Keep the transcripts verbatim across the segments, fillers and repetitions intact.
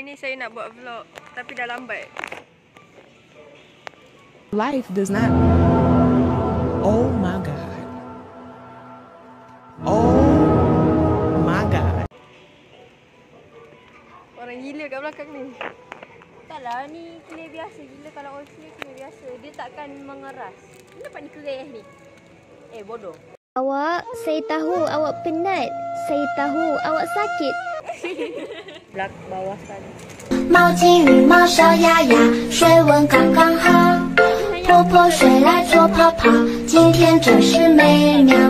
Hari ni saya nak buat vlog, tapi dah lambat. Life does not. Oh my god. Oh my god. Orang gila kat belakang ni. Taklah, ni kelih biasa gila. Kalau orang sini kelih biasa, dia takkan mengeras. Kenapa ni kelih ni? Eh, bodoh. Awak, saya tahu awak penat. Saya tahu awak sakit. Belak bawah sana. 毛巾与毛小鸭鸭，水温刚刚好。婆婆睡来做泡泡，今天真是美妙。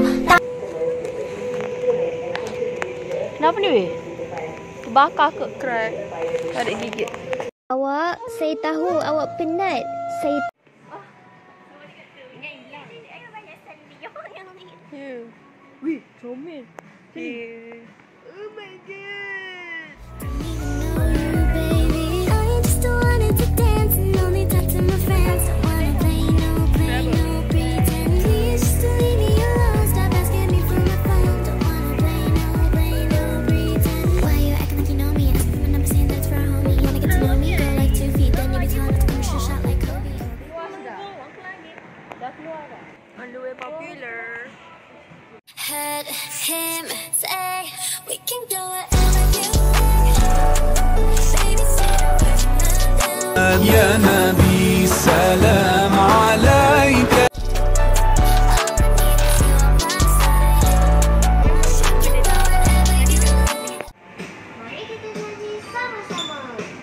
Kenapa ni weh? Terbakar ke? Crack. Tarik gigit. Awak, saya tahu awak penat. Saya Ya. Wih, comel. Yeah. Oh my god. Underwear popular. Heard him say we can do whatever you like. Baby, say the words and يا نبي سلام عليك. Mari kita nyanyi sama-sama.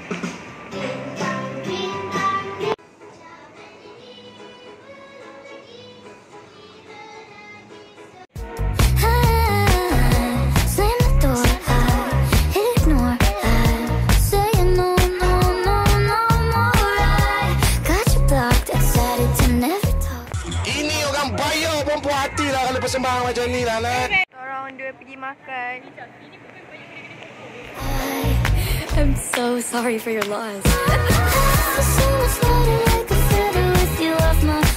Bayar pun puas hati lah kalau persembahan macam ni lah, Nat. Orang on the way pergi makan. I'm so sorry for your loss. So much lighter like a feather with you off my